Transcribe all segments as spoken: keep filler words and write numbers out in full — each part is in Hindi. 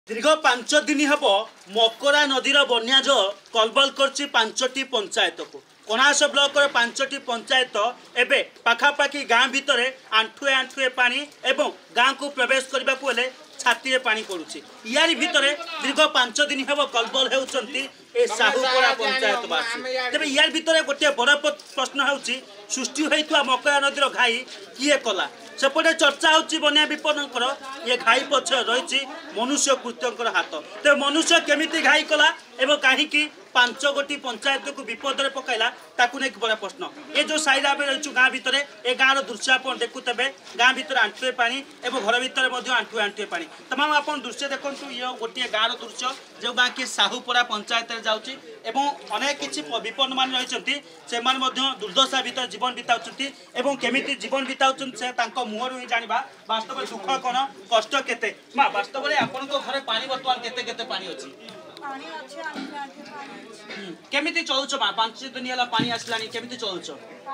दीर्घ पांच दिन हम मकरा नदीर बन्या जल कलबल कर पांचटी पंचायत को कणास ब्लॉक पांचटी पंचायत एवं पाखापाखि गाँ भितर आंठुए आंठुए पानी एवं गाँ को प्रवेश करने को छाती पानी पड़ुछि। यारी भितर दीर्घ पांच दिन हम कलबल होउछंती ए साहुपड़ा पंचायतवासी। तेरे यार भितर गोटे बड़ प्रश्न होउछि सृष्टि होइतुआ मकरा नदीर घाई किए कला सेपटे चर्चा होउछि बन्या विपन्नकर ये घाई पछ रही मनुष्य कृत्यंकर हाथ। तो मनुष्य केमिति घाई कला एवं कहीं पांच गोटी पंचायत को विपद में पकड़ा ताकू नहीं बड़ा प्रश्न। ये जो साइड आम रही गाँ भितर ए गाँव दृश्य आप देखुते गाँ भितर आंठुए पानी एवं घर भितर आंठुए आंठुए पानी तमाम आप दृश्य देखु। ये गोटे गाँव दृश्य जो गाँ की साहुपड़ा पंचायत जाऊँगी अनेक किसी विपन्न मान रही से दुर्दशा भितर जीवन बिताऊँ केमिति जीवन बिताऊँ से मुहर ही जाना वास्तव में दुख कौन कष्ट केते माँ वास्तव में आपण घर पानी बर्तमान केते केते पानी अच्छी केमिति चलुछ माँ पांच दिन है पानी आसलानी केमिति चलुछ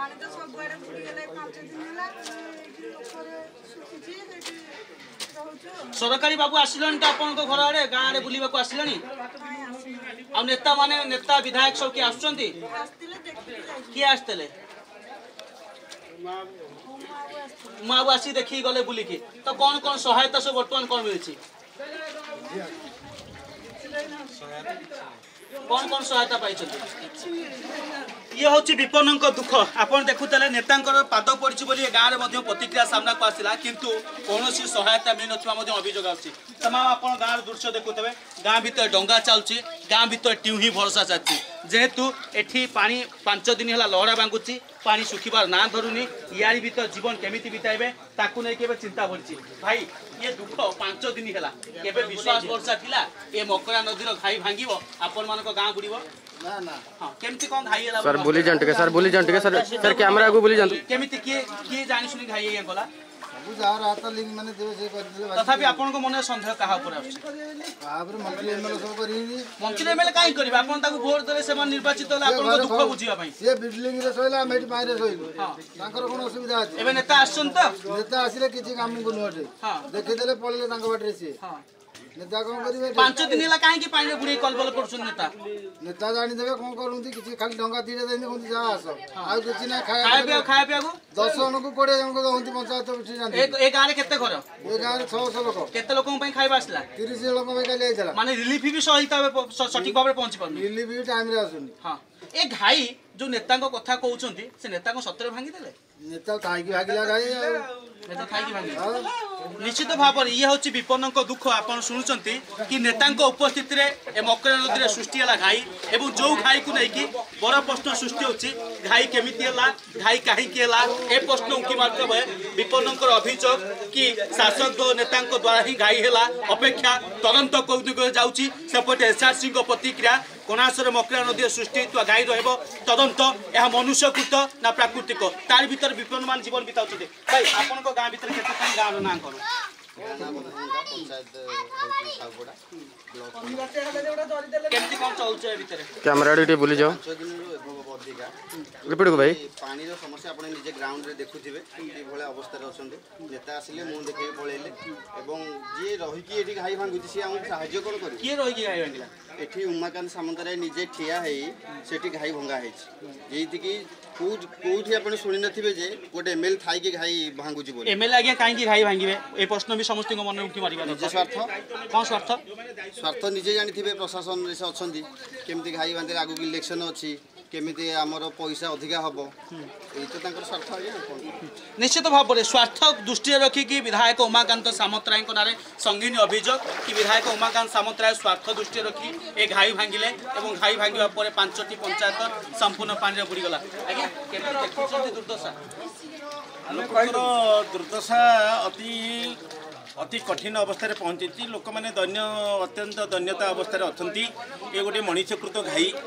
सरकारी बाबू आसिलानी तो आपण घर आड़े गाँव में बुलवा को आसिलानी आ नेता माने नेता विधायक सब किए आसुचंती किए आसते माँ आसी देखी गले बुलिकी तो कौन कौन सहायता सब बर्तमान कौन मिली कौन कौन सहायता पाई ये हूँ विपन्न दुख आप देखुले नेता पाद पड़ी बोली गाँव में प्रतिक्रिया सामना को आसला किंतु कौन सहायता मिल ना अभियोग आसी तमाम आप गाँव दृश्य देखुते गाँ भीतर डंगा चलुची गाँ भीतर ट्यू ही भरोसा चलती जेहेतु एठी पानी पांच दिन है लहरा बांगुची पानी सुखिबार ना धरुनी यारी भीतर जीवन केमिति बिताइबे ताकू नहीं केबे चिंता बढ़ी भाई ये दुख पांच दिन है केबे विश्वास वर्षा थिला ए मकरा नदीर घाई भांगिबो आपण मानको गाँ बुड़ीबो ना ना हां केमिति कोन घाई होला सर बोली जंट के सर बोली जंट के सर सर कैमरा को बोली जंट केमिति के के जानि सुनी घाई हे गला जार हाथ लिंक माने देव से कर दिले तथापि आपण को मन संदेह कहा ऊपर आछी बाबरे मंत्री एमएलए सब करी मंत्री एमएलए काई करबे आपण ताको वोट देले से मन निर्वाचित होला आपण को दुख बुझिबा पई से बिल्डिंग रे सोइला मेट बाहर सोइलु हां तांकर कोन असुविधा अछि एबे नेता आछन तो नेता आसिले किछि काम को नोटे हां देखि देले पळले तांको बाटरे से हां नेता कोन करिवे पांच दिन हला काहे की पानी बुड़ी कलबल करछन नेता नेता जानि देबे कोन करूंती किछि खाली डंगा तीरे देनी कोन जा आसो आ किछि ना खाय खाय पिया खाय पिया को दस जन को कोड़े जन को होंती पंचायत उठी जांती एक एक गारे केते घर एक गारे छह सौ लोक केते लोकन पई खाइबा आसला तीस लोक में काली आइतला माने रिलीफ भी सहित सठिक भाबरे पहुंची परनी रिलीफ भी टाइम रे आसुनी हां ए घाई जो नेता को कथा कहउचंती से नेता को सतरे भांगी देले नेता थाई की भागिला घाई नेता थाई की भांगी निश्चित भाव ये हूँ विपन्न दुख आप शुणुंट कि नेता उपस्थित में मकरा नदी में सृष्टि है घाई एवं जो घाई को लेकिन बड़ प्रश्न सृष्टि होची घाई केमिति है घाई कहीं ए प्रश्न उंकी मात्र विपन्न अभियोग कि शासक नेता द्वारा ही घाई है अपेक्षा तदंत को जाऊँगी सेपटे एसआरसी प्रतिक्रिया कणासर मकरा नदी सृष्टि होता घाई रहा तदंत यह मनुष्यकृत ना प्राकृतिक तार भीतर विपन्न मान जीवन बिताउछथि भाई आपन को गाँ भीतर केते खान गाँव ना करो केमति कोन चलछे भीतर कैमरा रे बोली जाओ रिपीट को भाई पानी रो समस्या आपण निजे ग्राउंड रे देखुथिबे कि भले अवस्था रे अछंदे नेता आसिले मु देखै पळेले एवं जे रहि कि एठी घाई भांगुति से हम सहाय्य कोन करी के रहि कि घाई भांगिला एठी उमाकांत सामंतराय निजे ठिया हेई सेठी घाई भंगा हेछि जेति कि कोठ कोठी आपण सुनि नथिबे जे गोटे एमएल थाई के घाई भांगुची बोले एमएल आगे काहे कि घाई भांगिबे ए प्रश्न भी समस्त को मन उठी मारिबा निजे स्वार्थ कोन स्वार्थ स्वार्थ निजे जानिथिबे प्रशासन रे से अछंदी केमति घाई बांधे आगु इलेक्शन अछि केमिति आमर पैसा अधिका हम ये स्वार्थ निश्चित भाव में स्वार्थ दृष्टि रखिकी विधायक उमाकांत सामंतराय नारे संगीन अभियोग कि विधायक उमाकांत सामंतराय स्वार्थ दृष्टि रखी ए घाई भांगिले एवं घाई भांगा पर पांचटी पंचायत संपूर्ण पानी बुड़ीगला आज्ञा केमिति दुर्दशा लोकर दुर्दशा अति अति कठिन अवस्था पहुंची लोक मैंने दैन्य अत्यंत दैन्यता अवस्था अच्छा ये गोटे मनुष्यकृत घाई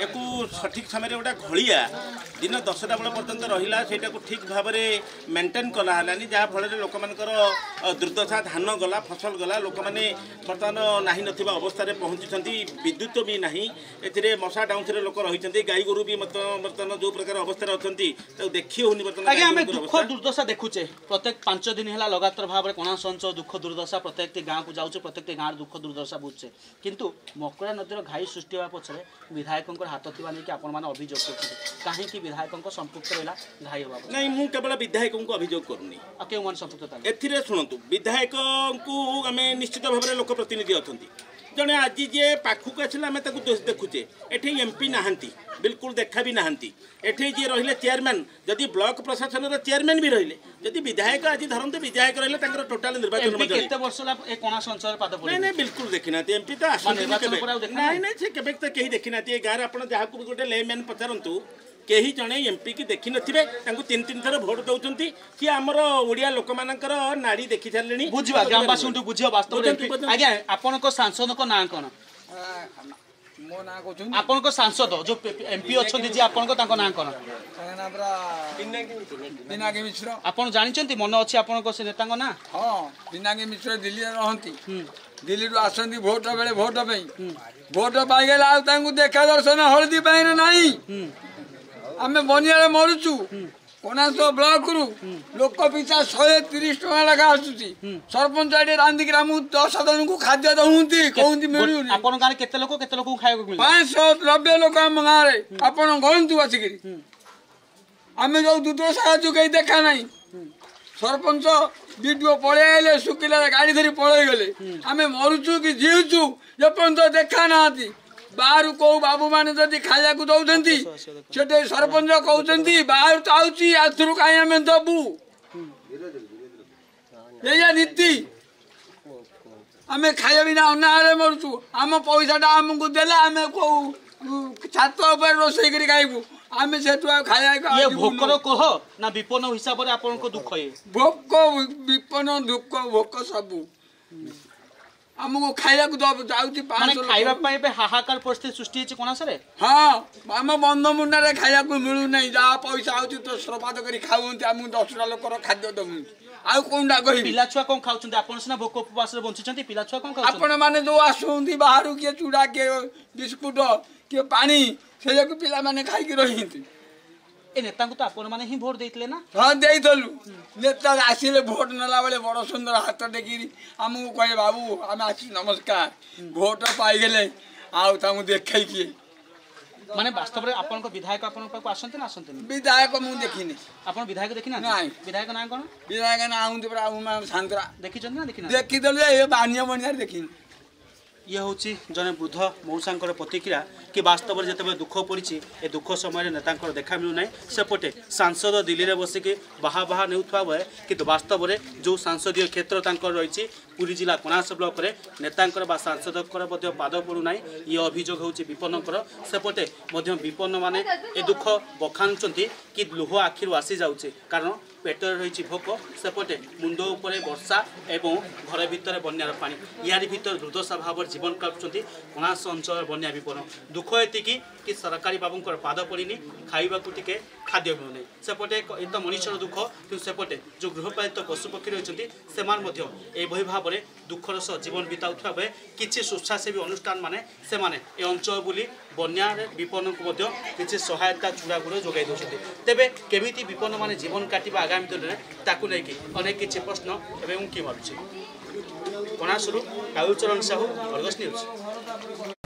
একু সঠিক সময় গোটা ঘড়িয়া দিন দশটা বেলা পর্যন্ত রহিলা সেইটা ঠিক ভাবে মেন্টেন করা হলানি যা ফଳରେ ଲୋକମାନଙ୍କର ଦୁର୍ଦ୍ଦଶା ଧାନ ଗଲା ଫସଲ ଗଲା ଲୋକମାନେ ବର୍ତ୍ତମାନ ନାହିଁ ନଥିବା ଅବସ୍ଥାରେ ପହଞ୍ଚୁଛନ୍ତି ବିଦ୍ୟୁତ ବି ନାହିଁ ଏଥିରେ ମଶା ଡାଉଁଥିରେ ଲୋକ ରହିଛନ୍ତି ଗାଈ ଗୋରୁ ବି ବର୍ତ୍ତମାନ ଯେଉଁ ପ୍ରକାର ଅବସ୍ଥାରେ ଅଛନ୍ତି ତାକୁ ଦେଖି ହେଉନି ବର୍ତ୍ତମାନ ଆଜ୍ଞା ଆମେ ଦୁଃଖ ଦୁର୍ଦ୍ଦଶା ଦେଖୁଛେ ପ୍ରତ୍ୟେକ ପାଞ୍ଚ ଦିନ ହେଲା ଲଗାତାର ଭାବରେ କଣାସ ଅଞ୍ଚଳ ଦୁଃଖ ଦୁର୍ଦ୍ଦଶା ପ୍ରତ୍ୟେକଟି ଗାଁକୁ ଯାଉଛେ ପ୍ରତ୍ୟେକଟି ଗାଁର ଦୁଃଖ ଦୁର୍ଦ୍ଦଶା ବୁଝୁଛେ କିନ୍ତୁ ମକରା ନଦୀର ଘାଇ ସୃଷ୍ଟି ହେବା ପଛରେ ବିଧାୟକଙ୍କର ହାତ ଥିବା ନେଇକି ଆପଣମାନେ ଅଭିଯୋଗ କରୁଛନ୍ତି କାହିଁକି ବିଧାୟକଙ୍କ ସମ୍ପୃକ୍ତ ରହିଲା ଘାଇ ହେବା ନାଇଁ ମୁଁ କେବଳ ବିଧାୟକଙ୍କୁ ଅଭିଯୋଗ କରୁନି ଆଉ କେଉଁମାନେ ସମ୍ପୃକ୍ତ ଏଥିରେ ଶୁଣନ୍ତୁ ବିଧାୟକଙ୍କୁ ଆମେ ନିଶ୍ଚିତ ଭାବରେ ଲୋକ ପ୍ରତିନିଧି ଅଛନ୍ତି ଜଣେ ଆଜି ଯିଏ ପାଖକୁ ଆସିଲେ ଆମେ ତାକୁ ଦେଖୁଛେ ଏଠି ଏମ୍ପି ନାହାନ୍ତି ବିଲକୁଲ ଦେଖା ବି ନାହାନ୍ତି ଏଠି ଯିଏ ରହିଲେ ଚେୟାରମ୍ୟାନ୍ ଯଦି ବ୍ଲକ ପ୍ରଶାସନର ଚେୟାରମ୍ୟାନ୍ ବି ରହିଲେ ଯଦି ବିଧାୟକ ଆଜି ଧରନ୍ତୁ ବିଧାୟକ ରହିଲେ ତାଙ୍କର ଟୋଟାଲ ନିର୍ବାଚନ କେତେ ବର୍ଷ ହେଲା ଏ କଣାସ ଅଞ୍ଚଳରେ ପାଦ ନାଇଁ ନାଇଁ ବିଲକୁଲ ଦେଖିନାହାନ୍ତି ଏମ୍ପି ତ ଆସନ୍ତି ନାଇଁ ନାଇଁ ସେ କେବେ ତ କେହି ଦେଖିନାହାନ୍ତି ଏ ଗାଁରେ ଆପଣ ଯାହାକୁ ବି ଗୋଟେ ଲେମ୍ୟାନ୍ ପଚାରନ୍ତୁ କେହି ଜଣେ ଏମ୍ପି କି ଦେଖିନଥିବେ ତାଙ୍କୁ ତିନି ତିନି ଥର ଭୋଟ ଦେଉଛନ୍ତି କି ଆମର ଓଡ଼ିଆ ଲୋକମାନଙ୍କର ନାଡ଼ି ଦେଖି ସାରିଲେଣି ବୁଝିବା ଗ୍ରାମବାସୀଙ୍କୁ ବୁଝିବା ବାସ୍ତବରେ ଆଜ୍ଞା ଆପଣଙ୍କ ସାଂସଦଙ୍କ ନାଁ କ'ଣ ମୋ ନାଁ କହୁଛନ୍ତି ଆପଣଙ୍କ ସାଂସଦ ଯୋଉ ଏମ୍ପି ଅଛନ୍ତି ଯେ ଆପଣଙ୍କ ତାଙ୍କ ନାଁ କ'ଣ ପିନାକୀ ମିଶ୍ର ଆପଣ ଜାଣିଛନ୍ତି ମନେ ଅଛି ଆପଣଙ୍କ ସେ ନେତାଙ୍କ ନାଁ ହଁ ପିନାକୀ ମିଶ୍ର ଦିଲ୍ଲୀରେ ରହନ୍ତି ଦିଲ୍ଲୀରୁ ଆସନ୍ତି ଭୋଟ ବେଳେ ଭୋଟ ପାଇଁ ଭୋଟ ପାଇଗଲେ ଆଉ ତାଙ୍କୁ ଦେଖା ଦର୍ଶନ ହଳଦୀ ପାଇଁ ନାହିଁ ଆମେ ବନ୍ୟାରେ ମରୁଛୁ କୋଣାସ ବ୍ଲକରୁ ଲୋକ ପିଛା ଶହେ ତିରିଶ ଟଙ୍କା ଲେଖା ଆସୁଛି ସରପଞ୍ଚ ଏଠି ରାନ୍ଧିକି ଆମକୁ ଦଶ ଜଣଙ୍କୁ ଖାଦ୍ୟ ଦଉନ୍ତି କହୁନ୍ତି ମିଳୁନି ଆପଣଙ୍କ ଗାଁରେ କେତେ ଲୋକ କେତେ ଲୋକଙ୍କୁ ଖାଇବାକୁ ମିଳେ ପାଞ୍ଚଶହ ନବେ ଲୋକ ଆମ ଗାଁରେ ଆପଣ ଗଣନ୍ତୁ ଆସିକିରି ଆମେ ଯୋଉ ଦୁର୍ଦ୍ଦଶା ଯୋଗାଇ ଦେଖା ନାହିଁ ସରପଞ୍ଚ ବିଡିଓ ପଳେଇ ଆଇଲେ ଶୁଖିଲା ଗାଡ଼ି ଧରି ପଳେଇ ଗଲେ ଆମେ ମରୁଛୁ କି ଜିଉଛୁ ଏପର୍ଯ୍ୟନ୍ତ ଦେଖା ନାହାନ୍ତି ବାହାରୁ କୋଉ ବାବୁ ମାନେ ଯଦି ଖାଇବାକୁ ଦଉଛନ୍ତି ସେଠି ସରପଞ୍ଚ କହୁଛନ୍ତି ବାହାରୁ ତ ଆଉଛି ଆଥରୁ କାହିଁ ଆମେ ଦବୁ ଏଇଆ ନୀତି ଆମେ ଖାଇବା ବିନା ଅନାହାରେ ମରୁଛୁ ଆମ ପଇସାଟା ଆମକୁ ଦେଲେ ଆମେ କୋଉ ଛାତ ଉପରେ ରୋଷେଇ କରି ଖାଇବୁ ଆମେ ସେଠୁ ଆଉ ଖାଇବାକୁ ଭୋକର କହ ନା ବିପନ୍ନ ହିସାବରେ ଆପଣଙ୍କ ଦୁଃଖ ଭୋକ ବିପନ୍ନ ଦୁଃଖ ଭୋକ ସବୁ ଆମକୁ ଖାଇବାକୁ ଯାଉଛି ଖାଇବା ପାଇଁ ଏବେ ହାହାକାର ପରିସ୍ଥିତି ସୃଷ୍ଟି ହେଇଛି କୋଣାସରେ ହଁ ଆମ ବନ୍ଧ ମୁଣ୍ଡରେ ଖାଇବାକୁ ମିଳୁନାହିଁ ଯାହା ପଇସା ଆଉଛି ତ ଶ୍ରପାତ କରି ଖାଉଛନ୍ତି ଆମକୁ ଦଶଟା ଲୋକର ଖାଦ୍ୟ ଦଉଛନ୍ତି ଆଉ କୋଉଟା କହିବି ପିଲା ଛୁଆ କଣ ଖାଉଛନ୍ତି ଆପଣ ସିନା ଭୋକ ଉପବାସରେ ବଞ୍ଚୁଛନ୍ତି ପିଲା ଛୁଆ କଣ ଖାଉଛନ୍ତି ଆପଣ ମାନେ ଯୋଉ ଆସୁଛନ୍ତି ବାହାରୁ କିଏ ଚୁଡ଼ା କିଏ ବିସ୍କୁଟ କିଏ ପାଣି ସେଇଆକୁ ପିଲାମାନେ ଖାଇକି ରହିଛନ୍ତି ଏ ନେତାଙ୍କୁ ତ ଆପଣମାନେ ହିଁ ଭୋଟ ଦେଇଥିଲେ ନା ହଁ ଦେଇଥିଲୁ ନେତା ଆସିଲେ ଭୋଟ ନେଲା ବେଳେ ବଡ଼ ସୁନ୍ଦର ହାତ ଟେକିରି ଆମକୁ କହେ ବାବୁ ଆମେ ଆସିଛୁ ନମସ୍କାର ଭୋଟ ପାଇଗଲେ ଆଉ ତାଙ୍କୁ ଦେଖେଇକି ମାନେ ବାସ୍ତବରେ ଆପଣଙ୍କ ବିଧାୟକ ଆପଣଙ୍କ ପାଖକୁ ଆସନ୍ତି ନା ଆସନ୍ତିନି ବିଧାୟକ ମୁଁ ଦେଖିନି ଆପଣ ବିଧାୟକ ଦେଖିନାହାନ୍ତି ନାଇଁ ବିଧାୟକ ନାଁ କ'ଣ ବିଧାୟକ ନାଁ ଆଉନ୍ତି ପୁରା ସାନ୍ତରା ଦେଖିଛନ୍ତି ନା ଦେଖିନା ଦେଖିଦେଲୁ ଏ ବାନିଆ ମଣିଆରେ ଦେଖିନି ଇଏ ହେଉଛି ଜଣେ ବୃଦ୍ଧ ମଉସାଙ୍କର ପ୍ରତିକ୍ରିୟା କି ବାସ୍ତବରେ ଯେତେବେଳେ ଦୁଃଖ ପଡ଼ିଛି ଏ ଦୁଃଖ ସମୟରେ ନେତାଙ୍କର ଦେଖା ମିଳୁନାହିଁ ସେପଟେ ସାଂସଦ ଦିଲ୍ଲୀରେ ବସିକି ବାହା ବାହା ନେଉଥିବା ବେଳେ କିନ୍ତୁ ବାସ୍ତବରେ ଯେଉଁ ସାଂସଦୀୟ କ୍ଷେତ୍ର ତାଙ୍କର ରହିଛି ପୁରୀ ଜିଲ୍ଲା କୋଣାସ ବ୍ଲକରେ ନେତାଙ୍କର ବା ସାଂସଦଙ୍କର ମଧ୍ୟ ପାଦ ପଡ଼ୁନାହିଁ ଇଏ ଅଭିଯୋଗ ହେଉଛି ବିପନ୍ନଙ୍କର ସେପଟେ ମଧ୍ୟ ବିପନ୍ନମାନେ ଏ ଦୁଃଖ ବଖାଣୁଛନ୍ତି କି ଲୁହ ଆଖିରୁ ଆସିଯାଉଛି କାରଣ ପେଟରେ ରହିଛି ଭୋକ ସେପଟେ ମୁଣ୍ଡ ଉପରେ ବର୍ଷା ଏବଂ ଘର ଭିତରେ ବନ୍ୟାର ପାଣି ইয়ারি ভিতরে দুর্দশা ভাবর জীবন কাটুଛନ୍ତି কোଣାସ ଅଞ୍ଚଳର ବନ୍ୟା ବିପନ୍ନ ଦୁଃଖ ଏତିକି କି ସରକାରୀ ବାବୁଙ୍କର ପାଦ ପଡ଼ିନି ଖାଇବାକୁ ଟିକେ ଖାଦ୍ୟ ମିଳୁନାହିଁ ସେପଟେ ଏ ତ ମଣିଷର ଦୁଃଖ କିନ୍ତୁ ସେପଟେ ଯେଉଁ ଗୃହପାଳିତ ପଶୁପକ୍ଷୀ ରହିଛନ୍ତି ସେମାନେ ମଧ୍ୟ ଏଭଳି ଭାବରେ ଦୁଃଖର ସହ ଜୀବନ ବିତାଉଥିବା ବେଳେ କିଛି ସ୍ୱେଚ୍ଛାସେବୀ ଅନୁଷ୍ଠାନ ମାନେ ସେମାନେ ଏ ଅଞ୍ଚଳ ବୁଲି ବନ୍ୟାରେ ବିପନ୍ନଙ୍କୁ ମଧ୍ୟ କିଛି ସହାୟତା ଚୂଡ଼ାଗୁଡ଼ ଯୋଗାଇ ଦେଉଛନ୍ତି ତେବେ କେମିତି ବିପନ୍ନମାନେ ଜୀବନ କାଟିବା ଆଗାମୀ ଦିନରେ ତାକୁ ନେଇକି ଅନେକ କିଛି ପ୍ରଶ୍ନ ଏବେ ଉଙ୍କି ମାରୁଛି କୋଣାସରୁ କାଳୁଚରଣ ସାହୁ ଅର୍ଗସ୍ ନ୍ୟୁଜ୍।